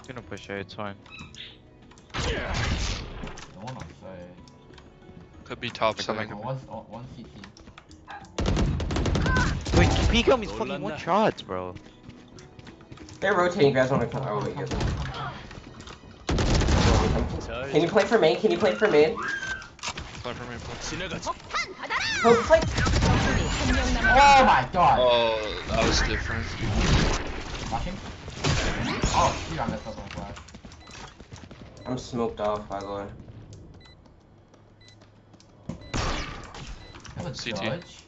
Gonna push A, it's fine. No one on side. Could be top Like, side. One CT. Wait, peek him, he's fucking one shots, bro. They're rotating, you guys wanna come? Oh, wait, you guys Can you play for main? Can you play for main? Play for me, play. Oh, play. Oh my god! Oh, that was different. Flashing? Oh, shoot, I messed up on flash. I'm smoked off, by the way. That was CT. dodge.